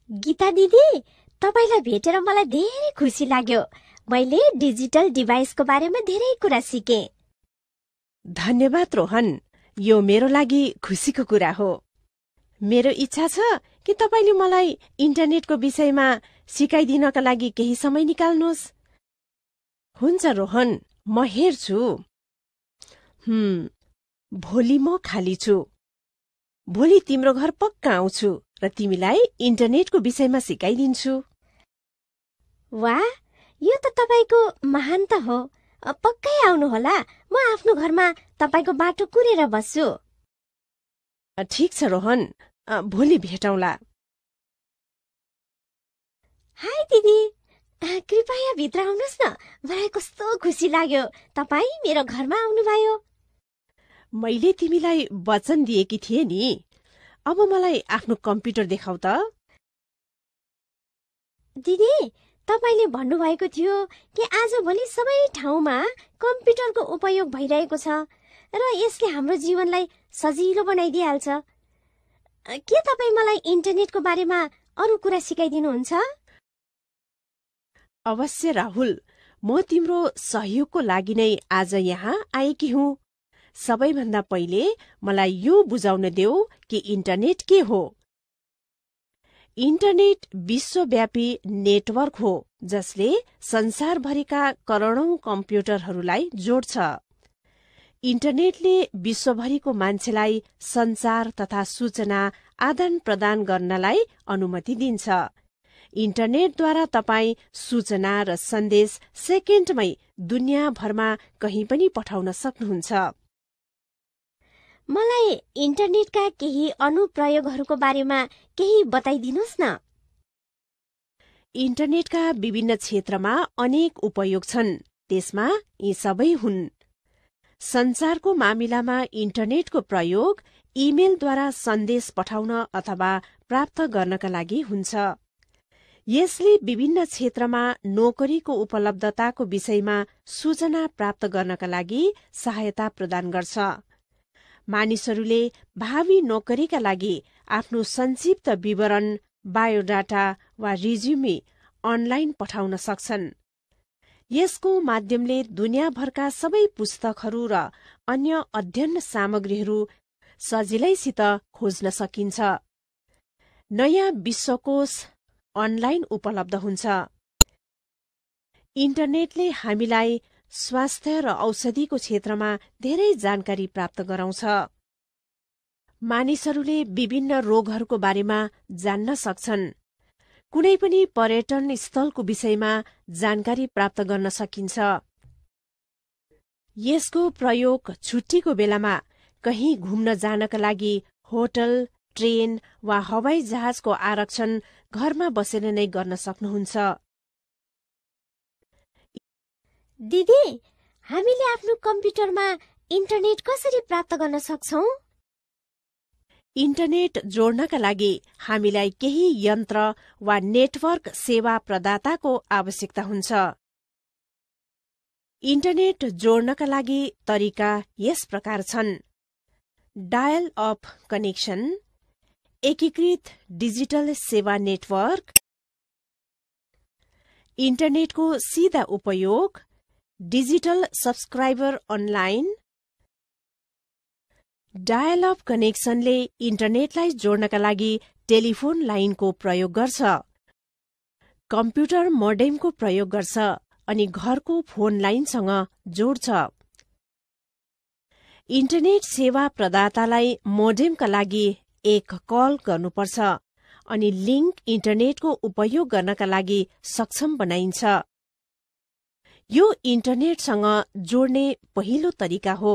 गीता दिदी, तपाईलाई भेटेर मलाई धेरै खुसी लाग्यो। मैले डिजिटल डिभाइसको बारेमा धेरै कुरा सिकेँ। धन्यवाद रोहन, यो मेरो लागि खुसीको कुरा हो। मेरो इच्छा छ कि तपाईले मलाई इन्टरनेटको विषयमा सिकाइदिनका लागि केही समय निकाल्नुहोस्। हुन्छ रोहन, म हेर्छु। भोलि म खाली छु। भोलि तिम्रो घर पक्का आउँछु र तिमीलाई इन्टरनेटको विषयमा सिकाइदिन्छु। वाह, यो त तपाईको महानता हो। पक्कै आउनुहोला। म आफ्नो घरमा तपाईको बाटो कुरेर बस्छु। ठिक छ रोहन, भोलि भेटौँला। हाय दिदी, कृपया भित्र आउनुहोस् न। मलाई कस्तो खुसी लाग्यो तपाई मेरो घरमा आउनुभयो। मैले तिमीलाई वचन दिएकी थिएँ नि। अब मलाई आफ्नो कम्प्युटर देखाउ त। दिदी, तपाईले भन्नुभएको थियो कि आजभोलि सबै ठाउँमा कम्प्युटरको उपयोग भइरहेको छ र यसले हाम्रो जीवनलाई सजिलो बनाइदिइहाल्छ। के तपाई मलाई इन्टरनेटको बारेमा अरू कुरा सिकाइदिनुहुन्छ? अवश्य राहुल, म तिम्रो सहयोगको लागि नै आज यहाँ आएकी हुँ। सबैभन्दा पहिले मलाई यो बुझाउन देऊ कि इन्टरनेट के हो। इन्टरनेट विश्वव्यापी नेटवर्क हो जसले संसारभरिका करोडौं कम्प्युटरहरूलाई जोड्छ। इन्टरनेटले विश्वभरिको मान्छेलाई सञ्चार तथा सूचना आदान प्रदान गर्नलाई अनुमति दिन्छ। इन्टरनेटद्वारा तपाईँ सूचना र सन्देश सेकेन्डमै दुनियाँभरमा कहीँ पनि पठाउन सक्नुहुन्छ। मलाई इन्टरनेटका केही अनुप्रयोगहरूको बारेमा केही बताइदिनुहोस् न। इन्टरनेटका विभिन्न क्षेत्रमा अनेक उपयोग छन्। त्यसमा यी सबै हुन्। सञ्चारको मामिलामा इन्टरनेटको प्रयोग इमेलद्वारा सन्देश पठाउन अथवा प्राप्त गर्नका लागि हुन्छ। यसले विभिन्न क्षेत्रमा नोकरीको उपलब्धताको विषयमा सूचना प्राप्त गर्नका लागि सहायता प्रदान गर्छ। मानिसहरूले भावी नोकरीका लागि आफ्नो संक्षिप्त विवरण, बायोडाटा वा रिज्युमे अनलाइन पठाउन सक्छन्। यसको माध्यमले दुनियाँभरका सबै पुस्तकहरू र अन्य अध्ययन सामग्रीहरू सजिलैसित खोज्न सकिन्छ। नयाँ विश्वकोश अनलाइन उपलब्ध हुन्छ। इन्टरनेटले हामीलाई स्वास्थ्य र औषधिको क्षेत्रमा धेरै जानकारी प्राप्त गराउँछ। मानिसहरूले विभिन्न रोगहरूको बारेमा जान्न सक्छन्। कुनै पनि पर्यटन स्थलको विषयमा जानकारी प्राप्त गर्न सकिन्छ। यसको प्रयोग छुट्टीको बेलामा कहीँ घुम्न जानका लागि होटल, ट्रेन वा हवाई जहाजको आरक्षण घरमा बसेर नै गर्न सक्नुहुन्छ। दिदी, हामीले आफ्नो कम्प्युटरमा इन्टरनेट कसरी प्राप्त गर्न सक्छौं? इन्टरनेट जोड्नका लागि हामीलाई केही यन्त्र वा नेटवर्क सेवा प्रदाताको आवश्यकता हुन्छ। इन्टरनेट जोड्नका लागि तरिका यस प्रकार छन्: डायल अप कनेक्सन, एकीकृत डिजिटल सेवा नेटवर्क, इन्टरनेटको सीधा उपयोग, digital subscriber online. Dial up कनेक्सनले इन्टरनेटलाई जोड्नका लागि टेलिफोन लाइनको प्रयोग गर्छ, कम्प्युटर मोडेमको प्रयोग गर्छ अनि घरको फोन लाइनसँग जोड्छ। इन्टरनेट सेवा प्रदातालाई मोडेमका लागि एक कल गर्नुपर्छ अनि लिङ्क इन्टरनेटको उपयोग गर्नका लागि सक्षम बनाइन्छ। यो इन्टरनेटसँग जोड्ने पहिलो तरिका हो।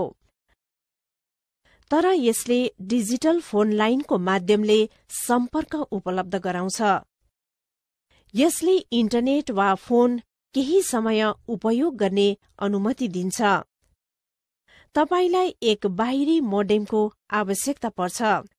तर यसले डिजिटल फोन लाइनको माध्यमले सम्पर्क उपलब्ध गराउँछ। यसले इन्टरनेट वा फोन केही समय उपयोग गर्ने अनुमति दिन्छ। तपाईलाई एक बाहिरी मोडेमको आवश्यकता पर्छ।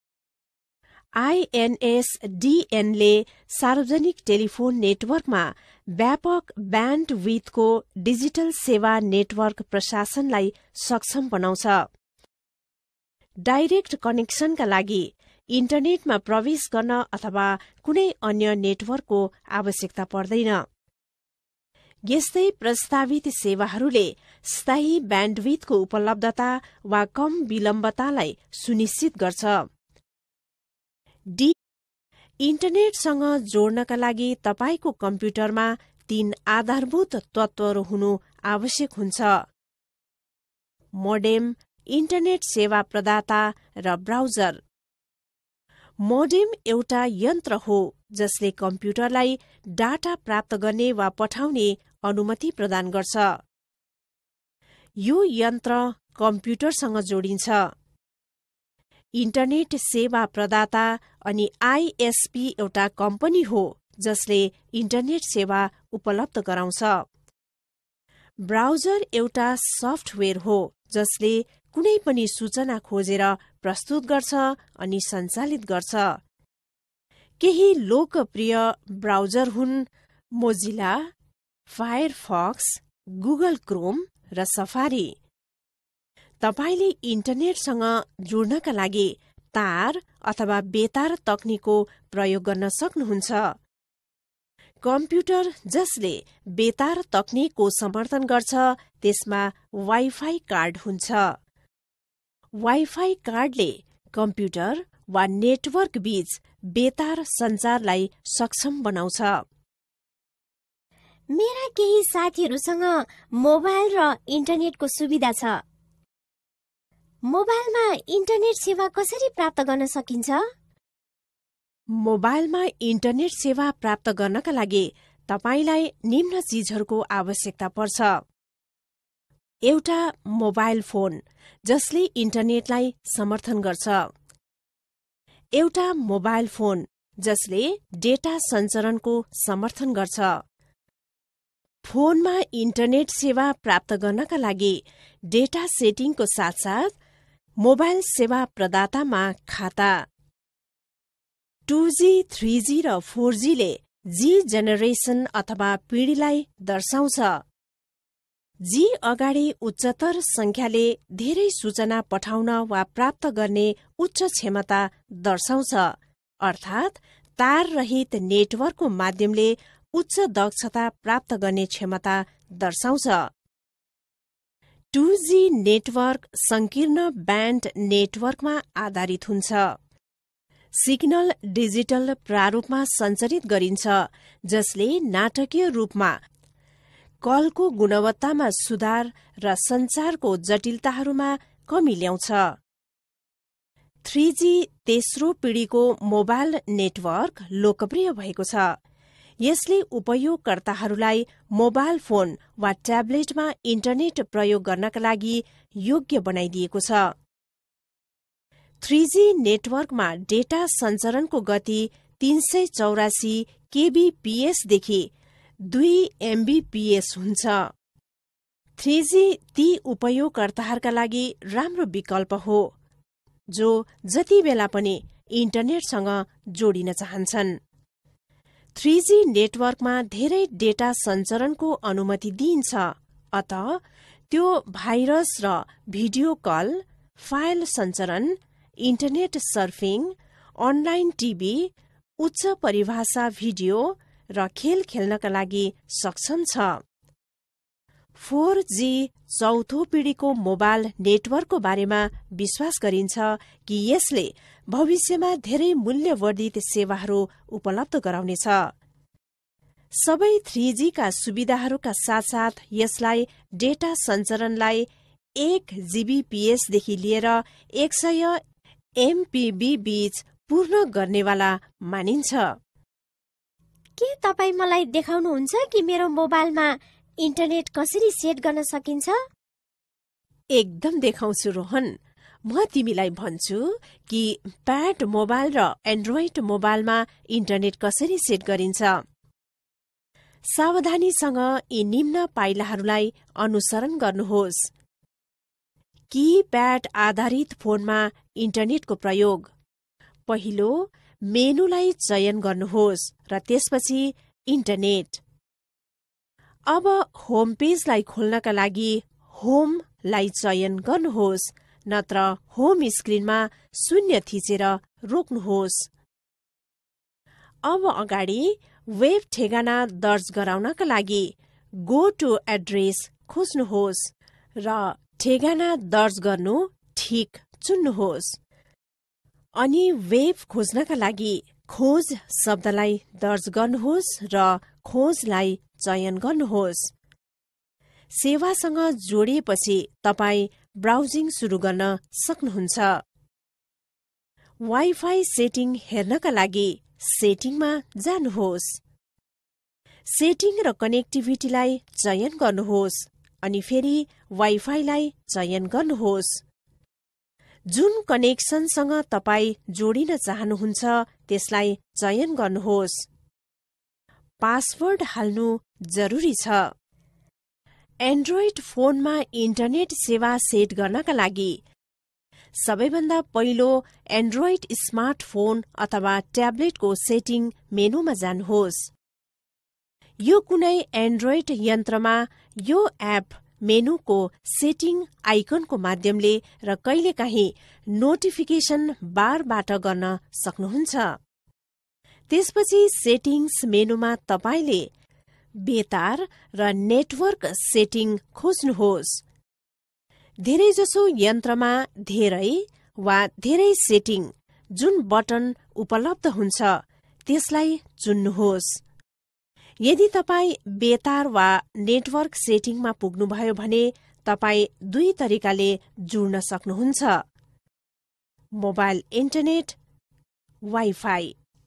INSDNले सार्वजनिक टेलिफोन नेटवर्कमा व्यापक ब्यान्डविड्थको डिजिटल सेवा नेटवर्क प्रशासनलाई सक्षम बनाउँछ। डाइरेक्ट कनेक्सनका लागि इन्टरनेटमा प्रवेश गर्न अथवा कुनै अन्य नेटवर्कको आवश्यकता पर्दैन। यस्तै प्रस्तावित सेवाहरूले स्थायी ब्यान्डविथको उपलब्धता वा कम विलम्बतालाई सुनिश्चित गर्छ। डी, इन्टरनेटसँग जोड्नका लागि तपाईको कम्प्युटरमा 3 आधारभूत तत्वहरू हुनु आवश्यक हुन्छ: मोडेम, इन्टरनेट सेवा प्रदाता र ब्राउजर। मोडेम एउटा यन्त्र हो जसले कम्प्युटरलाई डाटा प्राप्त गर्ने वा पठाउने अनुमति प्रदान गर्छ। यो यन्त्र कम्प्युटरसँग जोडिन्छ। इन्टरनेट सेवा प्रदाता अनि आईएसपी एउटा कम्पनी हो जसले इन्टरनेट सेवा उपलब्ध गराउँछ। ब्राउजर एउटा सफ्टवेयर हो जसले कुनै पनि सूचना खोजेर प्रस्तुत गर्छ अनि सञ्चालित गर्छ। केही लोकप्रिय ब्राउजर हुन् मोजिला, फायरफक्स, गुगल क्रोम र सफारी। तपाईले इन्टरनेटसँग जोड्नका लागि तार अथवा बेतार तकनिकको प्रयोग गर्न सक्नुहुन्छ। कम्प्युटर जसले बेतार तकनिकको समर्थन गर्छ त्यसमा वाइफाई कार्ड हुन्छ। वाइफाई कार्डले कम्प्युटर वा नेटवर्क बीच बेतार सञ्चारलाई सक्षम बनाउँछ। मेरा केही साथीहरूसँग मोबाइल र इन्टरनेटको सुविधा छ। मोबाइलमा इन्टरनेट सेवा कसरी प्राप्त गर्न सकिन्छ? मोबाइलमा इन्टरनेट सेवा प्राप्त गर्नका लागि तपाईलाई निम्न चीजहरूको आवश्यकता पर्छ: एउटा मोबाइल फोन जसले इन्टरनेटलाई समर्थन गर्छ, एउटा मोबाइल फोन जसले डेटा सञ्चरणको समर्थन गर्छ। फोनमा इन्टरनेट सेवा प्राप्त गर्नका लागि डेटा सेटिङको साथसाथ मोबाइल सेवा प्रदातामा खाता। 2G, 3G र 4G ले जी जेनेरेसन अथवा पिढीलाई दर्शाउँछ। जी अगाडि उच्चतर संख्याले धेरै सूचना पठाउन वा प्राप्त गर्ने उच्च क्षमता दर्शाउँछ, अर्थात् तार रहित नेटवर्कको माध्यमले उच्च दक्षता प्राप्त गर्ने क्षमता दर्शाउँछ। 2G नेटवर्क संकीर्ण ब्यान्ड नेटवर्कमा आधारित हुन्छ। सिग्नल डिजिटल प्रारूपमा सञ्चारित गरिन्छ जसले नाटकीय रूपमा कलको गुणवत्तामा सुधार र सञ्चारको जटिलताहरूमा कमी ल्याउँछ। 3G तेस्रो पिढीको मोबाइल नेटवर्क लोकप्रिय भएको छ। यसले उपयोगकर्ताहरूलाई मोबाइल फोन वा ट्याब्लेटमा इन्टरनेट प्रयोग गर्नका लागि योग्य बनाइदिएको छ। 3G नेटवर्कमा डेटा सञ्चरणको गति 384 kbps देखि 2 mbps हुन्छ। 3G ती उपयोगकर्ताहरूका लागि राम्रो विकल्प हो जो जति बेला पनि इन्टरनेटसँग जोडिन चाहन्छन्। 3G नेटवर्कमा धेरै डेटा सञ्चरणको अनुमति दिइन्छ, अत त्यो भाइरस र भिडियो कल, फाइल सञ्चरण, इन्टरनेट सर्फिङ, अनलाइन टिभी, उच्च परिभाषा भिडियो र खेल खेल्नका लागि सक्षम छ। 4G चौथो पिढीको मोबाइल नेटवर्कको बारेमा विश्वास गरिन्छ कि यसले भविष्यमा धेरै मूल्यवर्धित सेवाहरू उपलब्ध गराउनेछ। सबै 3G का सुविधाहरूका साथसाथ यसलाई डेटा सञ्चरणलाई 1 Gbps देखि लिएर 100 MPB बीच पूर्ण गर्नेवाला मानिन्छ। के तपाईँ मलाई देखाउनुहुन्छ कि मेरो मोबाइलमा इन्टरनेट कसरी सेट गर्न सकिन्छ? एकदम देखाउँछु रोहन। म तिमीलाई भन्छु कि प्याड मोबाइल र एन्ड्रोइड मोबाइलमा इन्टरनेट कसरी सेट गरिन्छ। सावधानीसँग यी निम्न पाइलाहरूलाई अनुसरण गर्नुहोस्। कीप्याड आधारित फोनमा इन्टरनेटको प्रयोग। पहिलो, मेनुलाई चयन गर्नुहोस् र त्यसपछि इन्टरनेट। अब होम पेजलाई खोल्नका लागि होमलाई चयन गर्नुहोस्, नत्र होम स्क्रिनमा 0 थिचेर रोक्नुहोस्। अब अगाडि वेब ठेगाना दर्ज गराउनका लागि गो टु एड्रेस खोज्नुहोस् र ठेगाना दर्ज गर्नु ठिक चुन्नुहोस्। अनि वेब खोज्नका लागि खोज शब्दलाई दर्ज गर्नुहोस् र खोजलाई चयन गर्नुहोस्। सेवासँग जोडिएपछि तपाईँ ब्राउजिङ सुरु गर्न सक्नुहुन्छ। वाइफाई सेटिङ हेर्नका लागि सेटिङमा जानुहोस्। सेटिङ र कनेक्टिभिटीलाई चयन गर्नुहोस् अनि फेरि वाइफाईलाई चयन गर्नुहोस्। जुन कनेक्सनसँग तपाईँ जोडिन चाहनुहुन्छ त्यसलाई चयन गर्नुहोस्। पासवर्ड हाल्नु जरुरी छ। एन्ड्रोइड फोनमा इन्टरनेट सेवा सेट गर्नका लागि सबैभन्दा पहिलो एन्ड्रोइड स्मार्टफोन अथवा ट्याब्लेटको सेटिङ मेनुमा जानुहोस्। यो कुनै एन्ड्रोइड यन्त्रमा यो एप मेनुको सेटिङ आइकनको माध्यमले र कहिलेकाहीँ नोटिफिकेसन बारबाट गर्न सक्नुहुन्छ। त्यसपछि सेटिङ्स मेनुमा तपाईले बेतार र नेटवर्क सेटिङ खोज्नुहोस्। धेरैजसो यन्त्रमा धेरै सेटिङ जुन बटन उपलब्ध हुन्छ त्यसलाई चुन्नुहोस्। यदि तपाईँ बेतार वा नेटवर्क सेटिङमा पुग्नुभयो भने तपाईँ दुई तरिकाले जुड्न सक्नुहुन्छ। Mobile internet, wifi.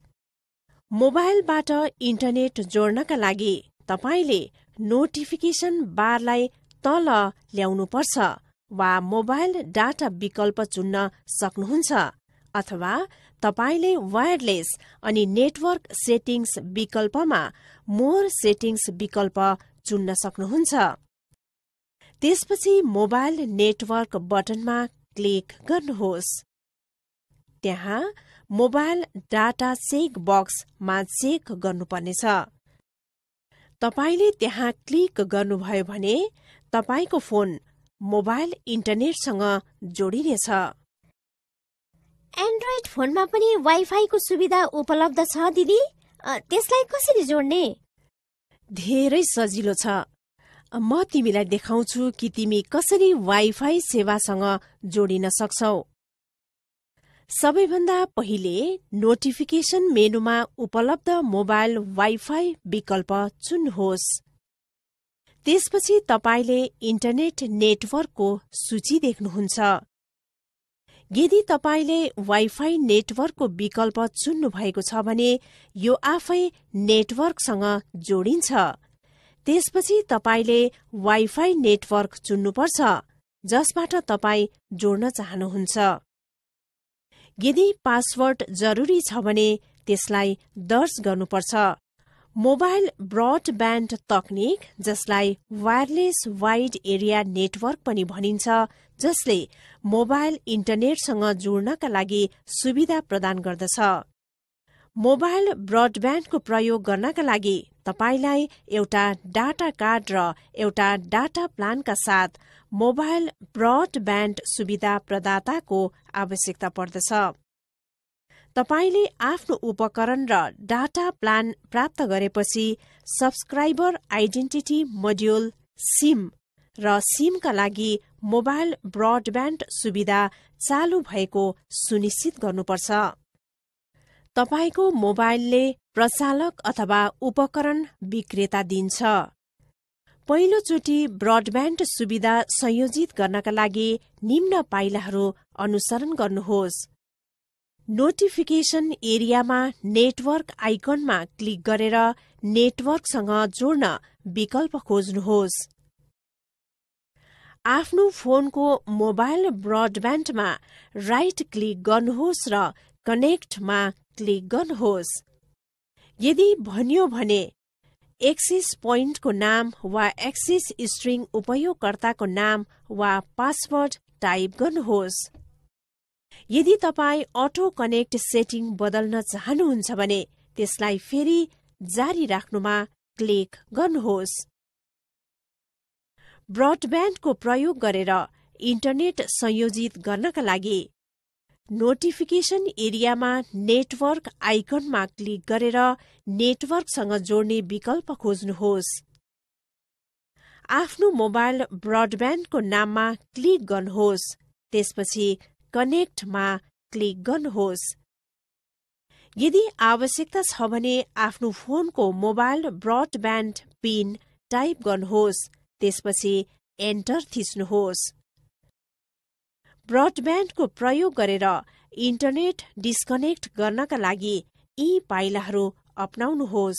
मोबाइलबाट इन्टरनेट जोड्नका लागि तपाईले नोटिफिकेसन बारलाई तल ल्याउनुपर्छ वा मोबाइल डाटा विकल्प चुन्न सक्नुहुन्छ अथवा तपाईले वायरलेस अनि नेटवर्क सेटिङ्स विकल्पमा मोर सेटिङ्स विकल्प चुन्न सक्नुहुन्छ। त्यसपछि मोबाइल नेटवर्क बटनमा क्लिक गर्नुहोस्। त्यहाँ मोबाइल डाटा चेक बक्समा चेक गर्नुपर्नेछ। तपाईले त्यहाँ क्लिक गर्नुभयो भने तपाईको फोन मोबाइल इन्टरनेटसँग जोडिनेछ। एन्ड्रोइड फोनमा पनि वाइफाईको सुविधा उपलब्ध छ दिदी? त्यसलाई कसरी जोड्ने? धेरै सजिलो छ। म तिमीलाई देखाउँछु कि तिमी कसरी वाइफाई सेवासँग जोडिन सक्छौ। सबैभन्दा पहिले नोटिफिकेसन मेनुमा उपलब्ध मोबाइल वाइफाई विकल्प चुन्नुहोस्। त्यसपछि तपाईले इन्टरनेट नेटवर्कको सूची देख्नुहुन्छ। यदि तपाईले वाइफाई नेटवर्कको विकल्प चुन्नु भएको छ भने यो आफै नेटवर्कसँग जोडिन्छ। त्यसपछि तपाईले वाइफाई नेटवर्क चुन्नुपर्छ जसबाट तपाईँ जोड्न चाहनुहुन्छ। यदि पासवर्ड जरुरी छ भने त्यसलाई दर्ज गर्नुपर्छ। मोबाइल ब्रडब्यान्ड तकनिक जसलाई वायरलेस वाइड एरिया नेटवर्क पनि भनिन्छ, जसले मोबाइल इन्टरनेटसँग जोड्नका लागि सुविधा प्रदान गर्दछ। मोबाइल ब्रडब्यान्डको प्रयोग गर्नका लागि तपाईलाई एउटा डाटा कार्ड र एउटा डाटा प्लानका साथ मोबाइल ब्रडब्यान्ड सुविधा प्रदाताको आवश्यकता पर्दछ। तपाईले आफ्नो उपकरण र डाटा प्लान प्राप्त गरेपछि सब्सक्राइबर आइडेन्टिटी मोड्युल सिम र सिमका लागि मोबाइल ब्रडब्यान्ड सुविधा चालु भएको सुनिश्चित गर्नुपर्छ। तपाईको मोबाइलले प्रचालक अथवा उपकरण विक्रेता दिन्छ। पहिलोचोटि ब्रडब्यान्ड सुविधा संयोजित गर्नका लागि निम्न पाइलाहरू अनुसरण गर्नुहोस्। नोटिफिकेसन एरियामा नेटवर्क आइकनमा क्लिक गरेर नेटवर्कसँग जोड्न विकल्प खोज्नुहोस्। आफ्नो फोनको मोबाइल ब्रडब्यान्डमा राइट क्लिक गर्नुहोस् र कनेक्टमा क्लिक गर्नुहोस्। यदि भनियो भने एक्सेस पोइन्टको नाम वा एक्सेस स्ट्रिङ उपयोगकर्ताको नाम वा पासवर्ड टाइप गर्नुहोस्। यदि तपाईँ अटो कनेक्ट सेटिङ बदल्न चाहनुहुन्छ भने त्यसलाई फेरि जारी राख्नुमा क्लिक गर्नुहोस्। ब्रडब्यान्डको प्रयोग गरेर इन्टरनेट संयोजित गर्नका लागि नोटिफिकेसन एरियामा नेटवर्क आइकनमा क्लिक गरेर नेटवर्कसँग जोड्ने विकल्प खोज्नुहोस्। आफ्नो मोबाइल ब्रडब्यान्डको नाममा क्लिक गर्नुहोस्। त्यसपछि कनेक्टमा क्लिक गर्नुहोस्। यदि आवश्यकता छ भने आफ्नो फोनको मोबाइल ब्रडब्यान्ड पिन टाइप गर्नुहोस्। त्यसपछि एन्टर थिच्नुहोस्। ब्रडब्यान्डको प्रयोग गरेर इन्टरनेट डिस्कनेक्ट गर्नका लागि यी पाइलाहरू अपनाउनुहोस्।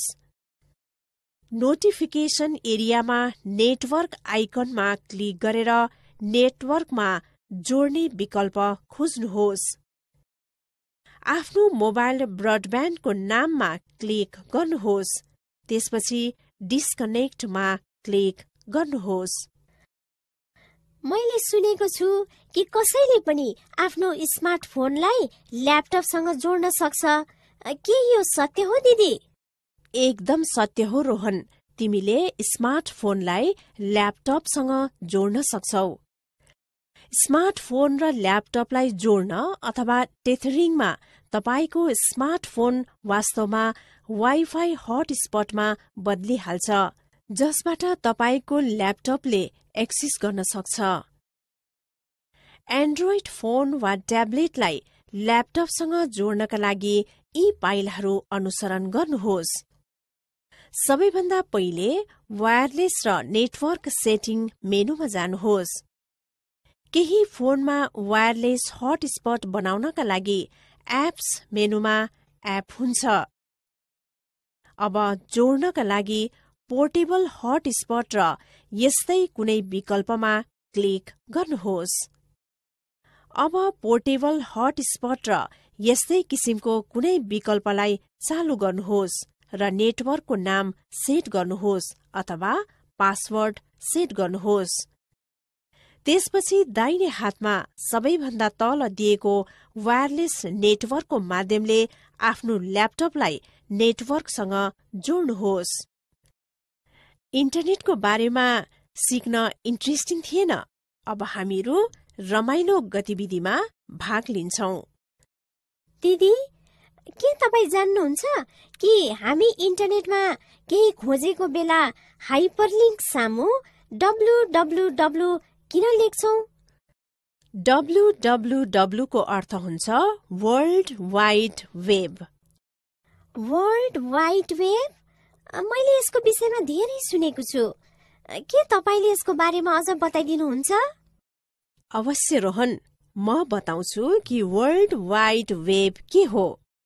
नोटिफिकेसन एरियामा नेटवर्क आइकनमा क्लिक गरेर नेटवर्कमा जोड्ने विकल्प खोज्नुहोस्। आफ्नो मोबाइल ब्रडब्यान्डको नाममा क्लिक गर्नुहोस्। त्यसपछि डिस्कनेक्टमा क्लिक गर्नुहोस्। मैले सुनेको छु कि कसैले पनि आफ्नो स्मार्टफोनलाई ल्यापटपसँग जोड्न सक्छ। के यो सत्य हो दिदी? एकदम सत्य हो रोहन। तिमीले स्मार्टफोनलाई ल्यापटपसँग जोड्न सक्छौ। स्मार्टफोन र ल्यापटपलाई जोड्न अथवा टेथरिङमा तपाईको स्मार्टफोन वास्तवमा वाइफाई हटस्पटमा बदलिहाल्छ, जसबाट तपाईको ल्यापटपले एक्सेस गर्न सक्छ। एन्ड्रोइड फोन वा ट्याब्लेटलाई ल्यापटपसँग जोड्नका लागि यी पाइलाहरू अनुसरण गर्नुहोस्। सबैभन्दा पहिले वायरलेस र नेटवर्क सेटिङ मेनुमा जानुहोस्। केही फोनमा वायरलेस हटस्पट बनाउनका लागि एप्स मेनुमा एप हुन्छ। अब जोड्नका लागि पोर्टेबल हटस्पट र यस्तै कुनै विकल्पमा क्लिक गर्नुहोस्। अब पोर्टेबल हटस्पट र यस्तै किसिमको कुनै विकल्पलाई चालु गर्नुहोस् र नेटवर्कको नाम सेट गर्नुहोस् अथवा पासवर्ड सेट गर्नुहोस्। त्यसपछि दाहिने हातमा सबैभन्दा तल दिएको वायरलेस नेटवर्कको माध्यमले आफ्नो ल्यापटपलाई नेटवर्कसँग जोड्नुहोस्। इन्टरनेटको बारेमा सिक्न इन्ट्रेस्टिङ थिएन? अब हामीहरू रमाइलो गतिविधिमा भाग लिन्छौं। दिदी, के तपाईँ जान्नुहुन्छ कि हामी इन्टरनेटमा केही खोजेको बेला हाइपरलिङ्क सामु www किन लेख्छौं? www को अर्थ हुन्छ world wide web. World wide web? मैले यसको विषयमा धेरै सुनेको छु। के तपाईले यसको बारेमा अझ बताइदिनुहुन्छ? अवश्य रोहन, म बताउँछु कि वर्ल्ड वाइड वेब के हो।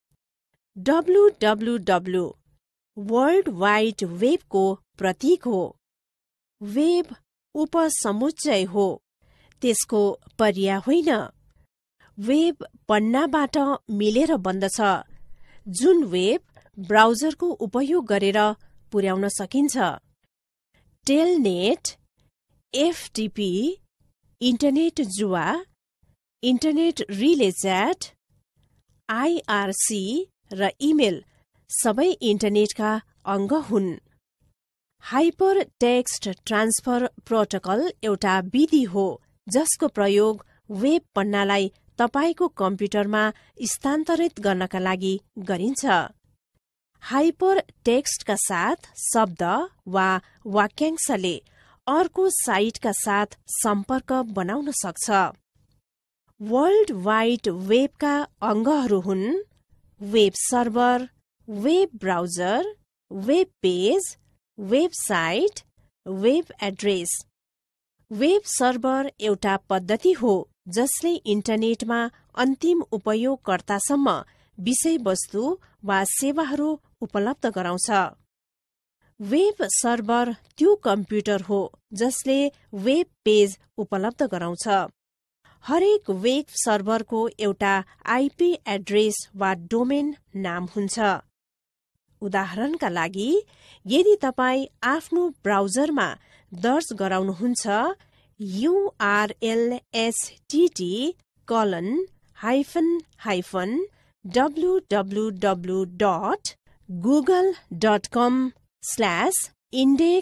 www वर्ल्ड वाइड वेबको प्रतीक हो। वेब उपसमुच्चय हो, त्यसको पर्याय होइन। वेब पन्नाबाट मिलेर बन्दछ, जुन वेब ब्राउजरको उपयोग गरेर पुर्याउन सकिन्छ। टेलनेट, एफटिपी, इन्टरनेट जुवा, इन्टरनेट रिले च्याट, आइआरसी र इमेल सबै इन्टरनेटका अङ्ग हुन्। हाइपर टेक्स्ट ट्रान्सफर प्रोटोकल एउटा विधि हो जसको प्रयोग वेब पन्नालाई तपाईको कम्प्युटरमा स्थानान्तरित गर्नका लागि गरिन्छ। हाइपर टेक्स्टका साथ शब्द वा वाक्यांशले अर्को साइटका साथ सम्पर्क बनाउन सक्छ। वर्ल्ड वाइड वेबका अङ्गहरू हुन् web server, web browser, web page, website, web address. Web server एउटा पद्धति हो जसले इन्टरनेटमा अन्तिम उपयोगकर्तासम्म विषयवस्तु वा सेवाहरू उपलब्ध गराउँछ। वेब सर्भर त्यो कम्प्युटर हो जसले वेब पेज उपलब्ध गराउँछ। हरेक वेब सर्भरको एउटा आइपी एड्रेस वा डोमेन नाम हुन्छ। उदाहरणका लागि, यदि तपाईँ आफ्नो ब्राउजरमा दर्ज गराउनुहुन्छ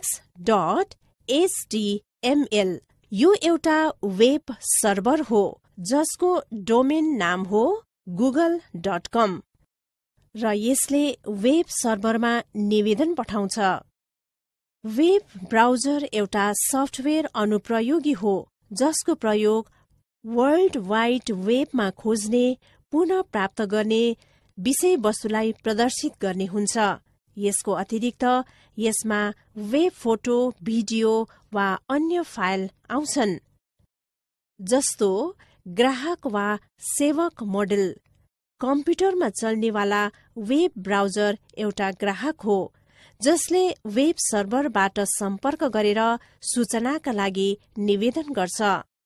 urlstt:/google.com/index.html, यो एउटा वेब सर्भर हो जसको डोमेन नाम हो google.com र यसले वेब सर्भरमा निवेदन पठाउँछ। वेब ब्राउजर एउटा सफ्टवेयर अनुप्रयोगी हो जसको प्रयोग वर्ल्ड वाइड वेबमा खोज्ने, पुनः प्राप्त गर्ने विषयवस्तुलाई प्रदर्शित गर्ने हुन्छ। यसको अतिरिक्त यसमा वेब फोटो, भिडियो वा अन्य फाइल आउँछन्। जस्तो ग्राहक वा सेवक मोडेल। कम्प्युटरमा चल्नेवाला वेब ब्राउजर एउटा ग्राहक हो जसले वेब सर्भरबाट सम्पर्क गरेर सूचनाका लागि निवेदन गर्छ।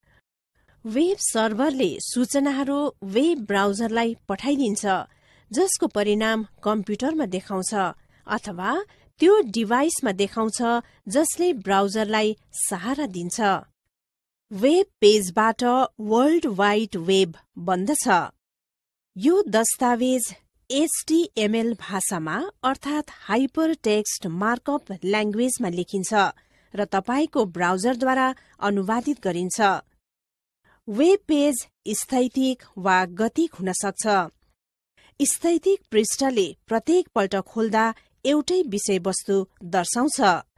वेब सर्भरले सूचनाहरू वेब ब्राउजरलाई पठाइदिन्छ, जसको परिणाम कम्प्युटरमा देखाउँछ अथवा त्यो डिभाइसमा देखाउँछ जसले ब्राउजरलाई सहारा दिन्छ। वेब पेजबाट वर्ल्ड वाइड वेब बन्दछ। यो दस्तावेज HTML भाषामा अर्थात् हाइपर टेक्स्ट मार्कअप ल्याङ्ग्वेजमा लेखिन्छ र तपाईको ब्राउजरद्वारा अनुवादित गरिन्छ। वेब पेज स्थैतिक वा गतिक हुन सक्छ। स्थैतिक पृष्ठले प्रत्येक पल्ट खोल्दा एउटै विषयवस्तु दर्शाउँछ।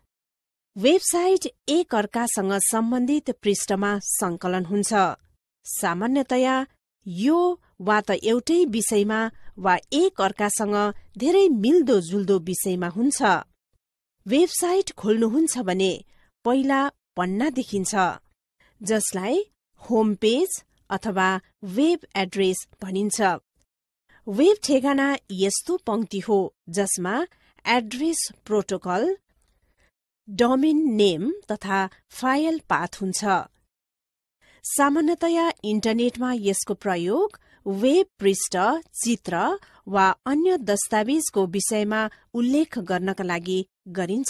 वेबसाइट एक अर्कासँग सम्बन्धित पृष्ठमा संकलन हुन्छ। सामान्यतया यो वा त एउटै विषयमा वा एक अर्कासँग धेरै मिल्दो जुल्दो विषयमा हुन्छ। वेबसाइट खोल्नुहुन्छ भने पहिला पन्ना देखिन्छ, जसलाई होम पेज अथवा वेब एड्रेस भनिन्छ। वेब ठेगाना यस्तो पंक्ति हो जसमा एड्रेस प्रोटोकल, डोमेन नेम तथा फाइल पाथ हुन्छ। सामान्यतया इन्टरनेटमा यसको प्रयोग वेब पृष्ठ, चित्र वा अन्य दस्तावेजको विषयमा उल्लेख गर्नका लागि गरिन्छ।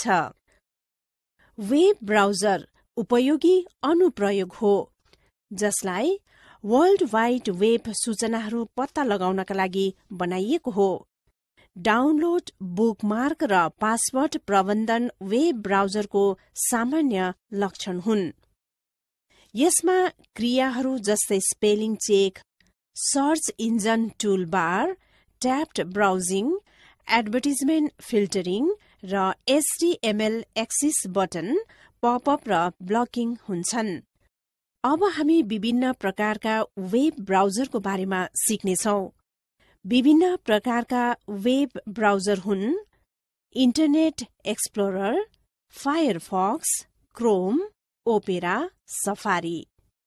वेब ब्राउजर उपयोगी अनुप्रयोग हो जसलाई वर्ल्ड वाइड वेब सूचनाहरू पत्ता लगाउनका लागि बनाइएको हो। डाउनलोड, बुकमार्क र पासवर्ड प्रबन्धन वेब ब्राउजरको सामान्य लक्षण हुन्। यसमा क्रियाहरू जस्तै spelling check, search engine toolbar, tabbed browsing, advertisement filtering र HTML एक्सिस बटन, पपअप र ब्लकिङ हुन्छन्। अब हामी विभिन्न प्रकारका वेब ब्राउजरको बारेमा सिक्नेछौं। विभिन्न प्रकारका वेब ब्राउजर हुन् internet explorer, Firefox, Chrome, Opera, Safari.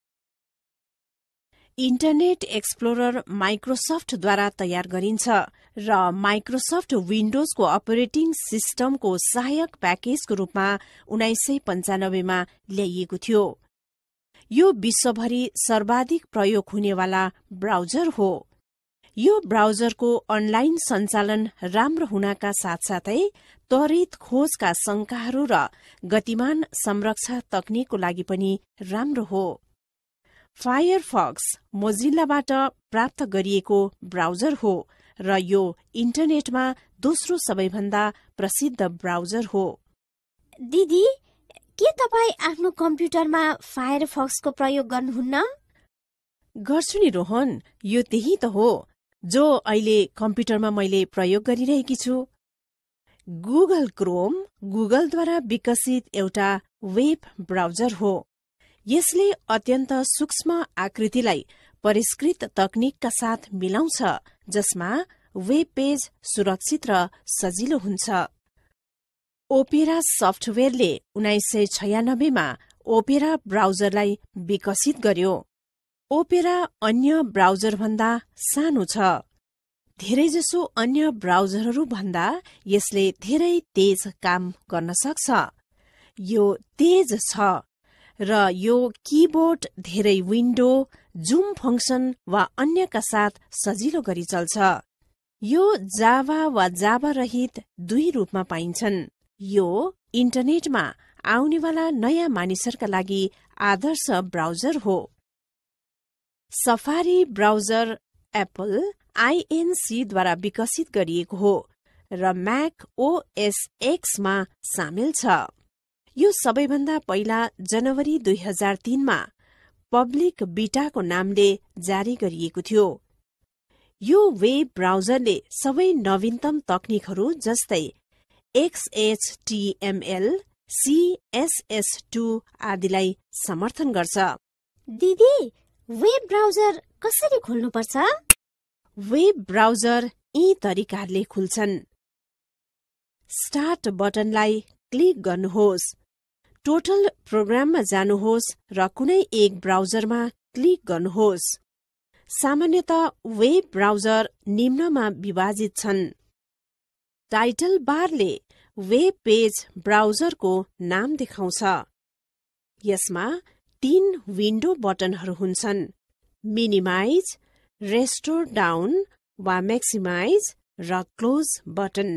Internet explorer माइक्रोसफ्टद्वारा तयार गरिन्छ र माइक्रोसफ्ट विन्डोजको अपरेटिङ सिस्टमको सहायक प्याकेजको रूपमा 1995 मा ल्याइएको थियो। यो विश्वभरि सर्वाधिक प्रयोग हुनेवाला ब्राउजर हो। यो ब्राउजरको अनलाइन सञ्चालन राम्रो हुनका साथसाथै त्वरित खोजका शंकाहरू र गतिमान संरक्षण तकनिकको लागि पनि राम्रो हो। फायरफक्स मोजिल्लाबाट प्राप्त गरिएको ब्राउजर हो र यो इन्टरनेटमा दोस्रो सबैभन्दा प्रसिद्ध ब्राउजर हो। दिदी, के तपाईँ आफ्नो कम्प्युटरमा फायरफक्सको प्रयोग गर्नुहुन्न? गर्छु नि रोहन, यो त्यही त हो जो अहिले कम्प्युटरमा मैले प्रयोग गरिरहेकी छु। गुगल क्रोम गुगलद्वारा विकसित एउटा वेब ब्राउजर हो। यसले अत्यन्त सूक्ष्म आकृतिलाई परिष्कृत तकनिकका साथ मिलाउँछ, जसमा वेब पेज सुरक्षित र सजिलो हुन्छ। ओपेरा सफ्टवेयरले 1996 मा ओपेरा ब्राउजरलाई विकसित गर्यो। ओपेरा अन्य ब्राउजरभन्दा सानो छ। धेरैजसो अन्य ब्राउजरहरू भन्दा यसले धेरै तेज काम गर्न सक्छ। यो तेज छ र यो कीबोर्ड, धेरै विन्डो, जुम फंक्सन वा अन्यका साथ सजिलो गरी चल्छ। यो जावा वा जावा रहित दुई रूपमा पाइन्छन्। यो इन्टरनेटमा आउनेवाला नयाँ मानिसहरूका लागि आदर्श ब्राउजर हो। सफारी ब्राउजर एप्पल INC द्वारा विकसित गरिएको हो र म्याक OS X मा सामेल छ। यो सबैभन्दा पहिला जनवरी 2003 मा पब्लिक बीटाको नामले जारी गरिएको थियो। यो वेब ब्राउजरले सबै नवीनतम तकनिकहरू जस्तै XHTML, CSS2 आदिलाई समर्थन गर्छ। दिदी, वेब ब्राउजर कसरी खोल्नुपर्छ? वेब ब्राउजर यी तरिकाले खुल्छन्। स्टार्ट बटनलाई क्लिक गर्नुहोस्, टोटल प्रोग्राममा जानुहोस् र कुनै एक ब्राउजरमा क्लिक गर्नुहोस्। सामान्यतः वेब ब्राउजर निम्नमा विभाजित छन्। टाइटल बारले वेब पेज ब्राउजरको नाम देखाउँछ। यसमा 3 विन्डो बटनहरू हुन्छन्: मिनिमाइज, रेस्टोर डाउन वा म्याक्सिमाइज र क्लोज बटन।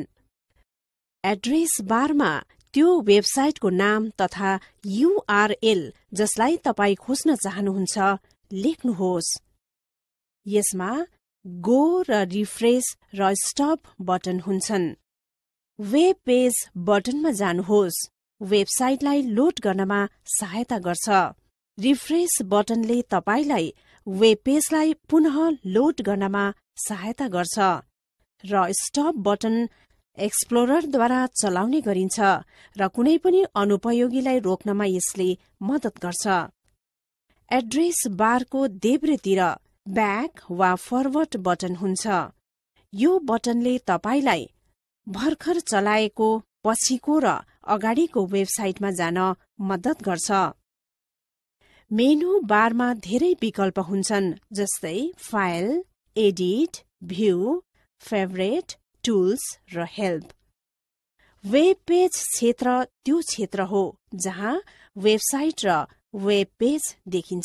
एड्रेस बारमा त्यो वेबसाइटको नाम तथा URL जसलाई तपाईँ खोज्न चाहनुहुन्छ लेख्नुहोस्। यसमा गो र रिफ्रेश र स्टप बटन हुन्छन्। वेब पेज बटनमा जानुहोस्, वेबसाइटलाई लोड गर्नमा सहायता गर्छ। रिफ्रेश बटनले तपाईलाई वेब पेजलाई पुनः लोड गर्नमा सहायता गर्छ र स्टप बटन एक्सप्लोररद्वारा चलाउने गरिन्छ र कुनै पनि अनुपयोगीलाई रोक्नमा यसले मद्दत गर्छ। एड्रेस बारको देब्रेतिर ब्याक वा फरवर्ड बटन हुन्छ। यो बटनले तपाईलाई भर्खर चलाएको पछिको र अगाडिको वेबसाइटमा जान मद्दत गर्छ। मेनु बारमा धेरै विकल्प हुन्छन्, जस्तै file, edit, view, favourite, tools र हेल्प। वेब पेज क्षेत्र त्यो क्षेत्र हो जहाँ वेबसाइट र वेब पेज देखिन्छ।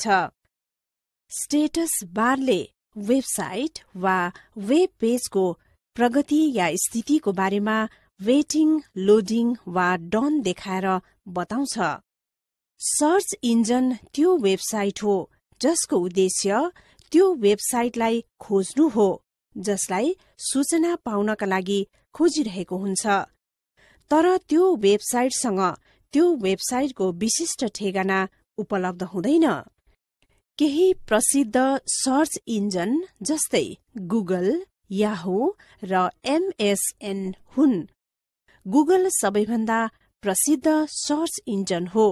स्टेटस बारले वेबसाइट वा वेब पेजको प्रगति या स्थितिको बारेमा वेटिङ, लोडिङ वा डन देखाएर बताउँछ। सर्च इन्जन त्यो वेबसाइट हो जसको उद्देश्य त्यो वेबसाइटलाई खोज्नु हो जसलाई सूचना पाउनका लागि खोजिरहेको हुन्छ। तर त्यो वेबसाइटसँग त्यो वेबसाइटको विशिष्ट ठेगाना उपलब्ध हुँदैन। केही प्रसिद्ध सर्च इन्जन जस्तै गुगल, याहू र MSN हुन्। गुगल सबैभन्दा प्रसिद्ध सर्च इन्जन हो।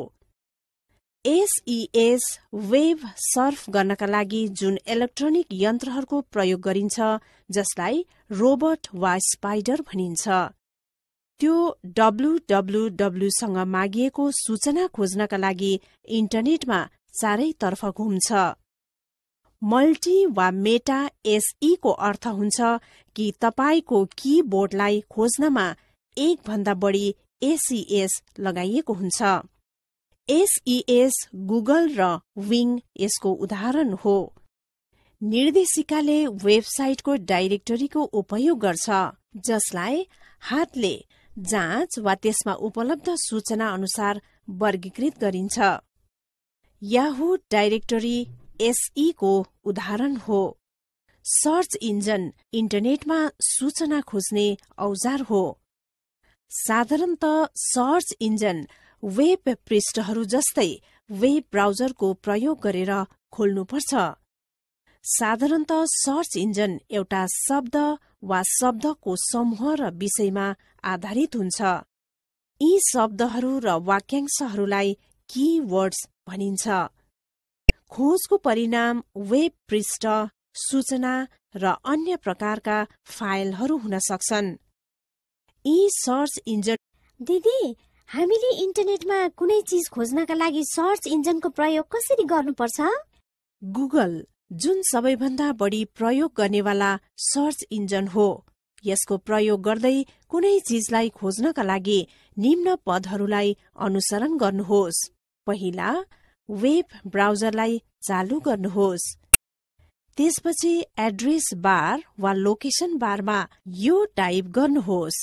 SES वेब सर्फ गर्नका लागि जुन इलेक्ट्रोनिक यन्त्रहरूको प्रयोग गरिन्छ जसलाई रोबोट वा स्पाइडर भनिन्छ, त्यो www सँग मागिएको सूचना खोज्नका लागि इन्टरनेटमा चारैतर्फ घुम्छ। मल्टी वा मेटा SE को अर्थ हुन्छ कि तपाईको कीबोर्डलाई खोज्नमा एक भन्दा बढी SES लगाइएको हुन्छ। SES गुगल र विङ यसको उदाहरण हो। निर्देशिकाले वेबसाइटको डाइरेक्टरीको उपयोग गर्छ जसलाई हातले जाँच वा त्यसमा उपलब्ध सूचना अनुसार वर्गीकृत गरिन्छ। याहू डाइरेक्टरी SE को उदाहरण हो। सर्च इन्जन इन्टरनेटमा सूचना खोज्ने औजार हो। साधारणतः सर्च इन्जन वेब पृष्ठहरू जस्तै वेब ब्राउजरको प्रयोग गरेर खोल्नुपर्छ। साधारणतः सर्च इन्जन एउटा शब्द वा शब्दको समूह र विषयमा आधारित हुन्छ। यी शब्दहरू र वाक्यांशहरूलाई कीवर्ड्स भनिन्छ। खोजको परिणाम वेब पृष्ठ, सूचना र अन्य प्रकारका फाइलहरू हुन सक्छन्। यी सर्च इन्जन दिदी, हामीले इन्टरनेटमा कुनै चीज खोज्नका लागि सर्च इन्जनको प्रयोग कसरी गर्नुपर्छ? गुगल जुन सबैभन्दा बढी प्रयोग गर्नेवाला सर्च इन्जन हो, यसको प्रयोग गर्दै कुनै चीजलाई खोज्नका लागि निम्न पदहरूलाई अनुसरण गर्नुहोस्। पहिला वेब ब्राउजरलाई चालु गर्नुहोस्। त्यसपछि एड्रेस बार वा लोकेसन बारमा यो टाइप गर्नुहोस्: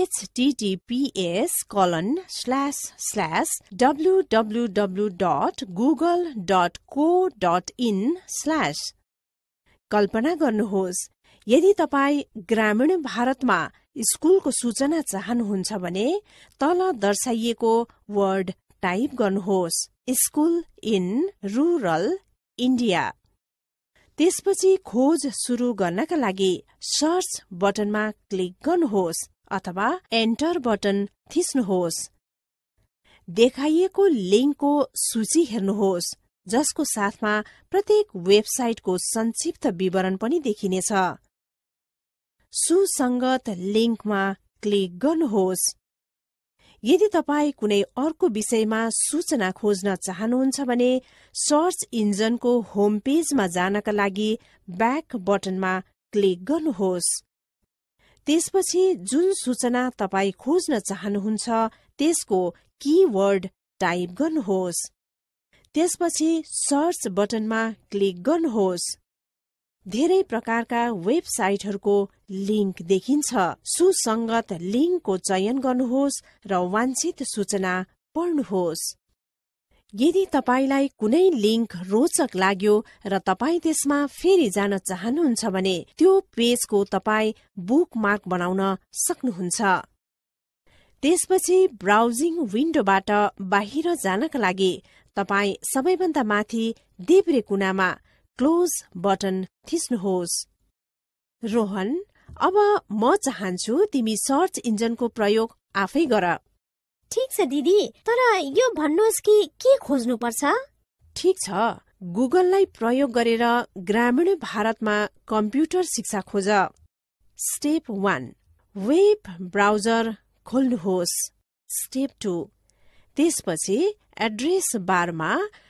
https://www.google.co.in/ कल्पना गर्नुहोस्, यदि तपाईँ ग्रामीण भारतमा स्कुलको सूचना चाहनुहुन्छ भने तल दर्शाइएको वर्ड टाइप गर्नुहोस्: स्कुल इन रूरल इन्डिया। त्यसपछि खोज सुरु गर्नका लागि सर्च बटनमा क्लिक गर्नुहोस् अथवा एन्टर बटन थिच्नुहोस्। देखाइएको लिङ्कको सूची हेर्नुहोस्, जसको साथमा प्रत्येक वेबसाइटको संक्षिप्त विवरण पनि देखिनेछ। सुसङ्गत लिङ्कमा क्लिक गर्नुहोस्। यदि तपाईँ कुनै अर्को विषयमा सूचना खोज्न चाहनुहुन्छ भने सर्च इन्जनको होम पेजमा जानका लागि ब्याक बटनमा क्लिक गर्नुहोस्। त्यसपछि जुन सूचना तपाईँ खोज्न चाहनुहुन्छ त्यसको कीवर्ड टाइप गर्नुहोस्। त्यसपछि सर्च बटनमा क्लिक गर्नुहोस्। धेरै प्रकारका वेबसाइटहरूको लिङ्क देखिन्छ। सुसङ्गत लिङ्कको चयन गर्नुहोस् र वाञ्छित सूचना पढ्नुहोस्। यदि तपाईलाई कुनै लिङ्क रोचक लाग्यो र तपाईँ त्यसमा फेरि जान चाहनुहुन्छ भने त्यो पेजको तपाईँ बुकमार्क बनाउन सक्नुहुन्छ। त्यसपछि ब्राउजिङ विन्डोबाट बाहिर जानका लागि तपाईँ सबैभन्दा माथि देब्रे कुनामा क्लोज बटन थिच्नुहोस्। रोहन, अब म चाहन्छु तिमी सर्च इन्जनको प्रयोग आफै गर। ठिक छ दिदी, तर यो भन्नुहोस् कि के खोज्नुपर्छ? ठिक छ, गुगललाई प्रयोग गरेर ग्रामीण भारतमा कम्प्युटर शिक्षा खोज। स्टेप 1, वेब ब्राउजर खोल्नुहोस्। स्टेप 2, त्यसपछि एड्रेस बारमा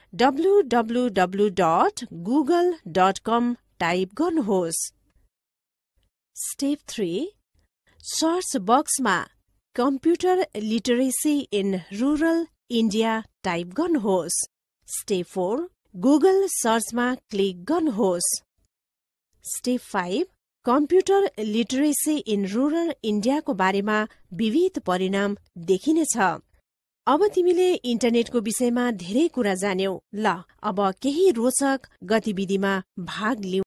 www.google.com टाइप गर्नुहोस्। स्टेप 3, सर्च बक्समा computer literacy in rural India type गर्नुहोस्। स्टेप 4, गुगल सर्चमा क्लिक गर्नुहोस्। Step 5, computer literacy in rural इन्डियाको बारेमा विविध परिणाम देखिनेछ। अब तिमीले इन्टरनेटको विषयमा धेरै कुरा जान्यौ। ल, अब केही रोचक गतिविधिमा भाग लिऊ।